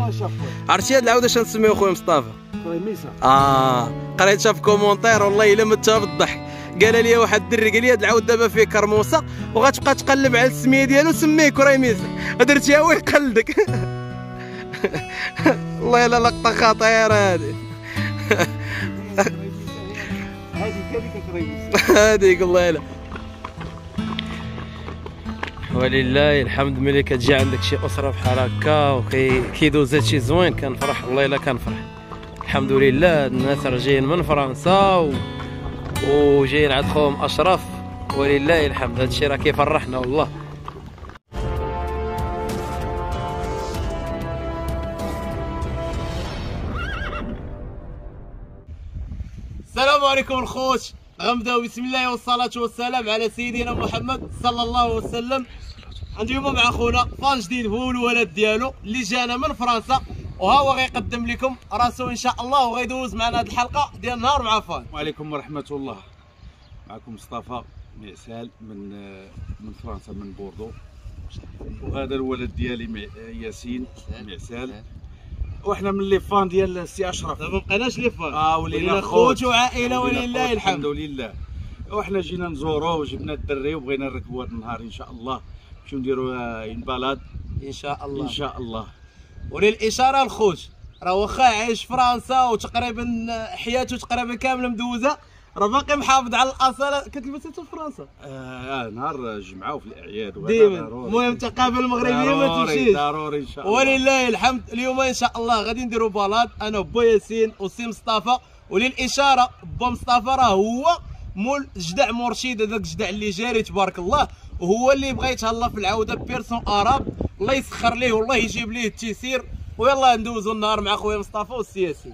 واش اخويا عرفتي هاد العوده شنو نسميو خويا مصطفى؟ كريميسه. قريتها في كومونتير والله الا متها بالضحك. قال لي واحد الدري قال لي هاد العود دابا فيه كرموسه وغتبقى تقلب على السميه ديالو سميه كريميسه. درتيها هو يقلدك. والله الا لقطه خطيره هذه. هذيك كريميسه. هذيك والله الا. ولله الحمد. ملي كتجي عندك شي اسره بحال هكا وكيدوز هادشي زوين كنفرح والله الا كنفرح. الحمد لله الناس راه جايين من فرنسا وجايين عند خوهم اشرف ولله الحمد. هادشي راه كيفرحنا والله. السلام عليكم الخوت. غنبداو بسم الله والصلاة والسلام على سيدنا محمد صلى الله عليه وسلم. اليوم مع خونا فان جديد هو الولد ديالو اللي جانا من فرنسا وها هو غيقدم لكم راسو ان شاء الله وغيدوز معنا هذه الحلقه ديال النهار مع فان. وعليكم ورحمه الله. معكم مصطفى معسال من فرنسا من بوردو. وهذا الولد ديالي ياسين معسال. وحنا من لي فان ديال السي اشرف. دابا مابقيناش لي فان ولينا خوت وعائله ولله الحمد. لله. وحنا جينا نزوروه وجبنا الدري وبغينا نركبوا هذا النهار ان شاء الله. نمشيو نديروا اون بالاد ان شاء الله. ان شاء الله. وللاشاره الخوت راه واخا عايش فرنسا وتقريبا حياته تقريبا كامله مدوزه راه باقي محافظ على الاصاله. كتلبس حتى في فرنسا؟ نهار الجمعه وفي الاعياد ديما. المهم تقابل المغربيه ما تمشيش. ضروري ان شاء الله. ولله الحمد. اليوم ان شاء الله غادي نديروا بالاد انا وبا ياسين وسي مصطفى. وللاشاره با مصطفى راه هو مول جدع مرشد، هذاك الجدع اللي جاري تبارك الله، وهو اللي بغى يتهلا في العوده بيرسون اراب. الله يسخر ليه والله يجيب ليه التيسير. ويلا ندوزو النهار مع خويا مصطفى والسي ياسين.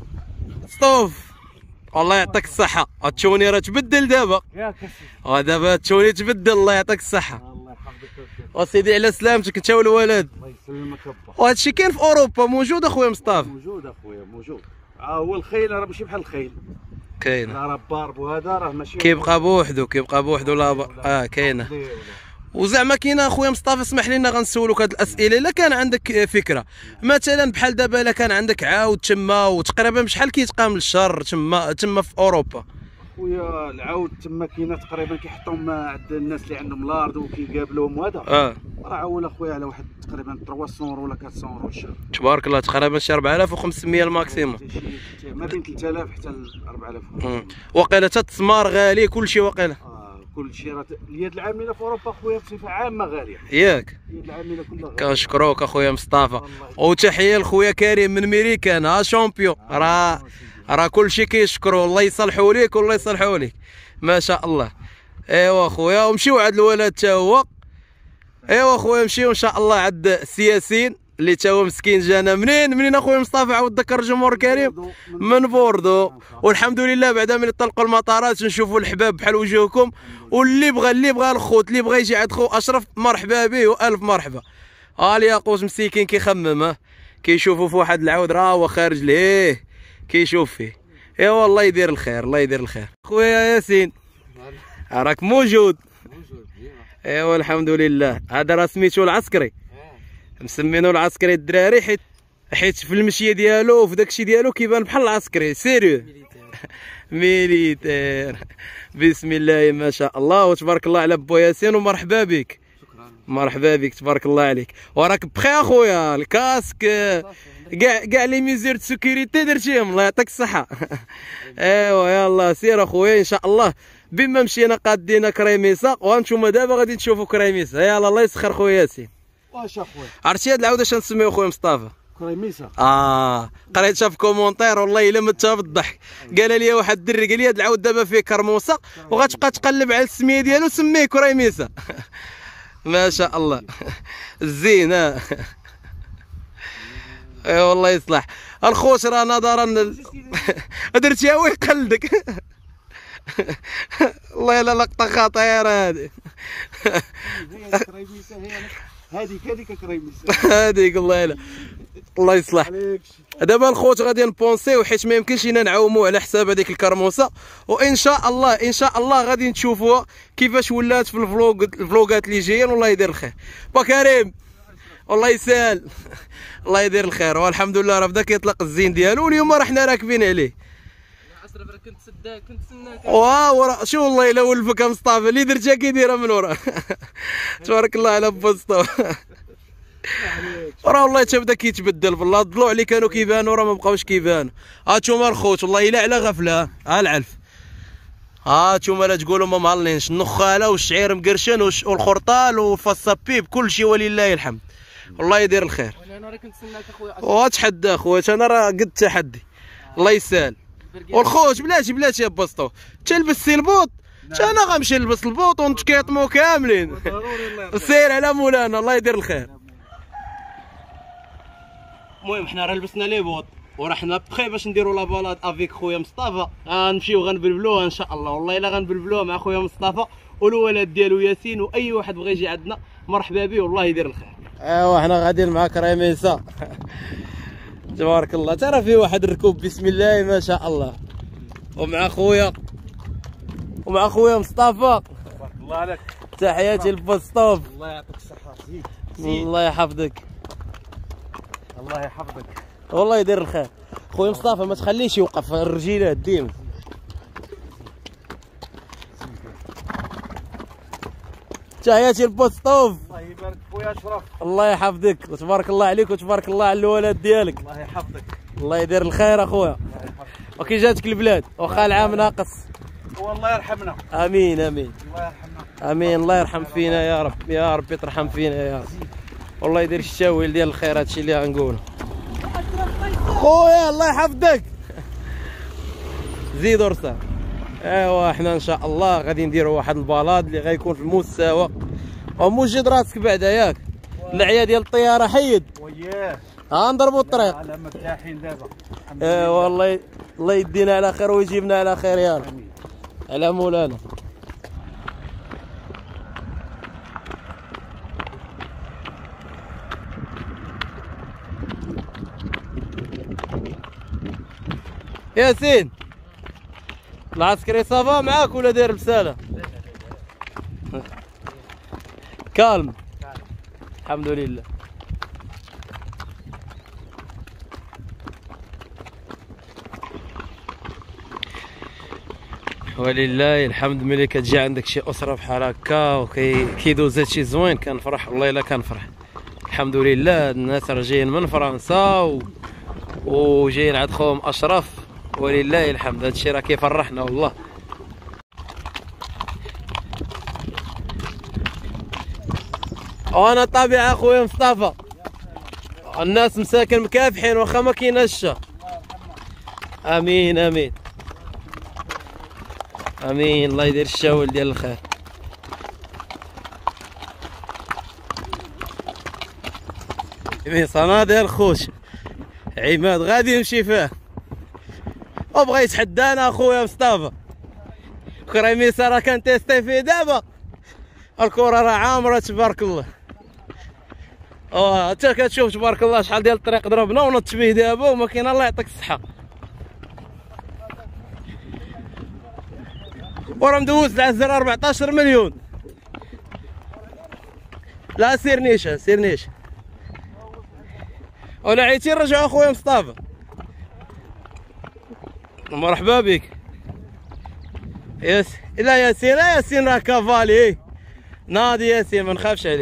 ستوف الله يعطيك الصحة. التوني راه تبدل دابا. ياك اسيدي. دابا التوني تبدل الله يعطيك الصحة. الله يحفظك وسيدي على سلامتك انت والولد. الله يسلمك ابا. وهذا الشيء كاين في اوروبا موجود اخويا مصطفى؟ موجود اخويا موجود. هو الخيل راه ماشي بحال الخيل. كاين. راه بارب وهذا راه ماشي كيبقى بوحدو لا كاينه. وزعما كاينه اخويا مصطفى اسمح لينا غنسولوك هاد الاسئله الا كان عندك فكره. مثلا بحال دابا الا كان عندك عاود تما وتقريبا بشحال كيتقام الشهر تما في اوروبا؟ خويا العاود تما كاينه تقريبا كيحطوهم عند الناس اللي عندهم الارض وكيقابلوهم وهذا. راه عول اخويا على واحد تقريبا 300 ولا 400 يورو الشهر. تبارك الله تقريبا شي 4500 الماكسيموم. ما بين 3000 حتى 4000. وقيله حتى التسمار غالي كلشي وقيله. كلشي راه اليد العامله في اوروبا خويا بصفه عامه غاليه. ياك اليد العامله كلها غاليه. كنشكروك اخويا مصطفى. وتحيه لخويا كريم من ميريكان شامبيون. راه كلشي كيشكروا. الله يصلحوا ليك والله يصلحوا ليك ما شاء الله. ايوا اخويا ومشيو عند الولد حتى هو. ايوا اخويا نمشيو ان شاء الله عند السي ياسين اللي تا هو مسكين جانا منين اخويا مصطفى عاود ذكر الجمهور الكريم من بوردو. والحمد لله بعدا ملي طلقوا المطارات نشوفوا الحباب بحال وجوهكم. واللي بغى الخوت اللي بغى يجي عند خو اشرف مرحبا به والف مرحبا. الياقوت مسكين كيخمم كيشوفوا في واحد العود راه هو خارج ليه كيشوف فيه. ايوا الله يدير الخير الله يدير الخير. خويا ياسين راك موجود. ايوا الحمد لله. هذا راه سميتو العسكري. مسمينو العسكري الدراري حيت في المشيه ديالو وفي داكشي ديالو كيبان بحال العسكري سيريو. ميليتير. بسم الله ما شاء الله وتبارك الله على بو ياسين ومرحبا بك. مرحبا بك تبارك الله عليك. وراك بخير اخويا الكاسك كاع لي ميزور دو سيكوريتي درتيهم الله يعطيك الصحه. ايوا يلا سير اخويا ان شاء الله. بما مشينا قادينا كريميسه وانتم دابا غادي تشوفوا كريميسه. يلا الله يسخر خويا ياسين. واش اخويا عرفتي هاد العوده شنو نسميو خويا مصطفى؟ كريميسه. قريتها في كومونتير والله الا متها بالضحك. قال لي واحد الدري قال لي هاد العود دابا فيه كرموسه وغتبقى تقلب على السميه ديالو سميه كريميسه. ما شاء الله. الزين اي والله يصلح الخوت راه نظرا درتيها هو يقلدك. والله الا لقطه خطيره هذه. هذيك كريميسه. هذيك والله الا الله يصلح. دابا الخوت غادي نبونسيو حيت ما يمكنش لينا نعاومو على حساب هذيك الكرموسه. وان شاء الله غادي نشوفوها كيفاش ولات في الفلوغات اللي جايين والله يدير الخير. با كريم والله يسال. الله يدير الخير، والحمد لله راه بدا كيطلق الزين ديالو، واليوم راه حنا راكبين عليه. كنت نسناك. واو شو والله الا ولفك مصطفى اللي درتها كي دايره من ورا. تبارك الله على با مصطفى. راه والله حتى بدا كيتبدل بالله، الضلوع اللي كانوا كيبانوا راه ما بقاوش كيبانوا. هانتوما الخوت والله الا على غفله، ها العلف، هانتوما لا تقولوا ما معلينش، النخاله والشعير مقرشن والخرطال والفصابيب كلشي ولله الحمد. والله يدير الخير. انا راه كنت نسناك اخويا. وتحدى اخويا، انا راه قد التحدي. الله يسهل. والخوت بلاتي يا بسطو، تلبس البوط، انا غنمشي نلبس البوط ونتكيطمو كاملين. سير على مولانا، الله يدير الخير. المهم حنا راه لبسنا لي بوط وراه حنا بخي باش نديرو لا بالاد افيك خويا مصطفى، غنمشيو غنبلبلوها ان شاء الله. والله الا غنبلبلوها مع خويا مصطفى والولد ديالو ياسين، واي واحد بغى يجي عندنا مرحبا به والله يدير الخير. ايوا حنا غاديين معاك رميسه. تبارك الله، ترى في واحد الركوب بسم الله ما شاء الله، ومع خويا مصطفى. تبارك الله عليك. تحياتي للبوستوف. الله يعطيك الصحة. زيد الله يحفظك. الله يحفظك. والله يدير الخير. خويا مصطفى ما تخليش يوقف الرجيلات ديما. تحياتي للبوستوف. الله يبارك خويا اشرف. الله يحفظك وتبارك الله عليك وتبارك الله على الولد ديالك. الله يحفظك. الله يدير الخير اخويا. وكي جاتك البلاد واخا العام ناقص. والله يرحمنا. امين. الله يرحمنا. امين. الله يرحم فينا يا رب، يا ربي ترحم فينا يا رب. والله يدير الشاويل ديال الخير، هادشي اللي غنقولو. خويا الله يحفظك. زيد ورسا. ايوا حنا ان شاء الله غادي نديروا واحد البلاط اللي غيكون في المستوى، وموجد راسك بعدا ياك. العيا ديال الطياره حيد. وياه. نضربوا الطريق. على مرتاحين دابا. والله الله يدينا على خير ويجيبنا على خير يا رب. على مولانا. ياسين العسكري صافا معاك ولا داير رسالة؟ كالم. الحمد لله. ولله الحمد. ملي كتجي عندك شي اسره بحال هكا وكيدوز هادشي زوين كنفرح، والله الا كنفرح. الحمد لله الناس راه جايين من فرنسا وجايين عند خوهم اشرف، ولله الحمد. هادشي راه كيفرحنا والله. وانا طبيعه اخويا مصطفى، الناس مساكن مكافحين واخا ما كايناش. امين امين امين. الله يدير الشاول ديال الخير. ميصانة ديال خوش عماد غادي يمشي فيه وبغى يتحدانا اخويا مصطفى. كريميسه راه كنتيستي فيه دابا، الكره راه عامره تبارك الله. حتى كتشوف تبارك الله شحال ديال الطريق ضربنا ونط به دابا وما كاين. الله يعطيك الصحه. وراه مدوز العزر 14 مليون. لا سير نيشان ولا عيتي نرجعو اخويا مصطفى. مرحبا بك. ياسين راه كافالي. ناضي ياسين ما نخافش عليه.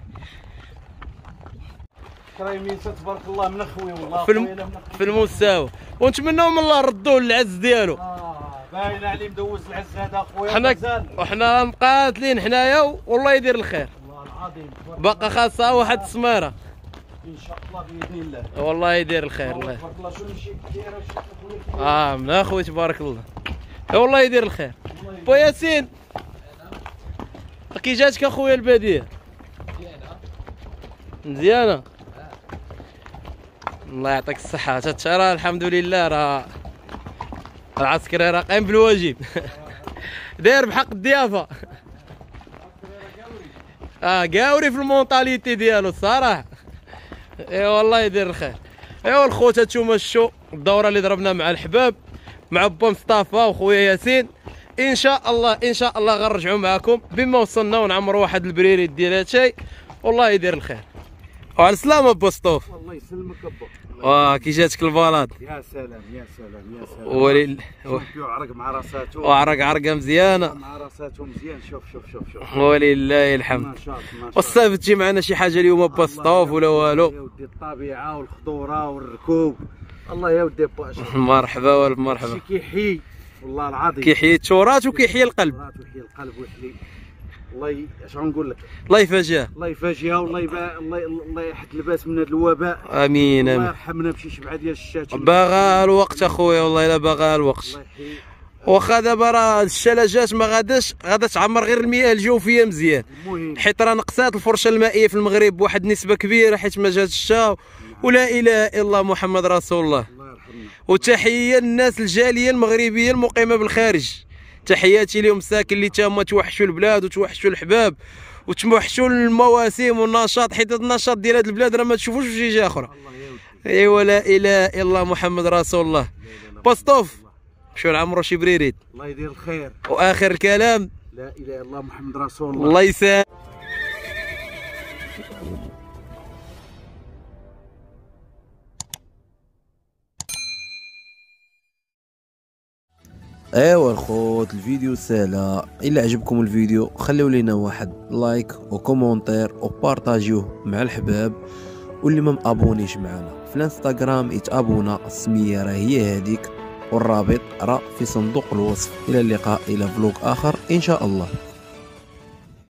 كريميسه تبارك الله من اخوي والله. في المستوى، ونتمناو من الله ردوه للعز ديالو. باين عليه مدوز العز هذا اخويا. حنا مقاتلين حنايا والله يدير الخير. والله العظيم باقا خاصها واحد السماره ان شاء الله باذن الله. والله يدير الخير. الله تبارك الله. شنو الشيء دايره من اخوي تبارك الله. والله يدير الخير. بو ياسين كي جاتك اخويا الباديه؟ مزيانه. الله يعطيك الصحه. ترى الحمد لله راه العسكري راه قايم بالواجب. داير بحق الضيافه. قاوري في المونطاليتي ديالو الصراحه. والله يدير الخير. الخوت هانتوما شتو الدوره اللي ضربنا مع الحباب مع با مصطفى وخويا ياسين. ان شاء الله غنرجعوا معكم بما وصلنا ونعمروا واحد البريريت ديال هادشي. والله يدير الخير. وعلى السلامه بوسطوف. الله يسلمك ابا. كي جاتك البلاط. يا سلام يا سلام يا سلام. عرق مع راساته. عرقه مزيانه. مع راساته مزيان. شوف شوف شوف شوف. ولله الحمد. ما شاء الله. والصيف تجي معنا شي حاجه اليوم بوسطوف ولا والو؟ يا ودي الطبيعه والخضوره والركوب. الله يا ودي با. مرحبا والف مرحبا. شي كيحيي والله العظيم. كيحيي التراث وكيحيي القلب. ويحيي القلب ويحيي. الله اش غنقول لك. الله يفاجئها. الله يفاجئها والله الله يحد الباس من هذا الوباء. امين. الله يرحمنا بشي شبعه ديال الشات. باغا الوقت اخويا والله الا باغا الوقت. الله يحيي. واخا دابا راه الشاله جات ما غادا تعمر غير المياه الجوفيه مزيان. حيت راه نقصات الفرشه المائيه في المغرب بواحد النسبه كبيره حيت ما جات الشتاء. ولا اله الا الله محمد رسول الله. الله يرحمنا. وتحيه للناس الجاليه المغربيه المقيمه بالخارج. تحياتي لهم الساكن اللي تما توحشوا البلاد وتوحشوا الحباب وتوحشوا المواسم والنشاط حيت هذا النشاط ديال هذه البلاد راه ما تشوفوش في شي جهه اخرى. ايوا لا اله الا الله محمد رسول الله. بوسطوف شو العمر شي بريريد. الله يدير الخير. واخر الكلام لا اله الا الله محمد رسول الله. الله يسامح. ايوا الخوت الفيديو سالا. الا عجبكم الفيديو خليو لينا واحد لايك وكومونتير وبارطاجيوه مع الحباب. واللي ما مابونيش معنا في الانستغرام يتابونا. السميه راه هي هذيك والرابط راه في صندوق الوصف. الى اللقاء الى فلوق اخر ان شاء الله.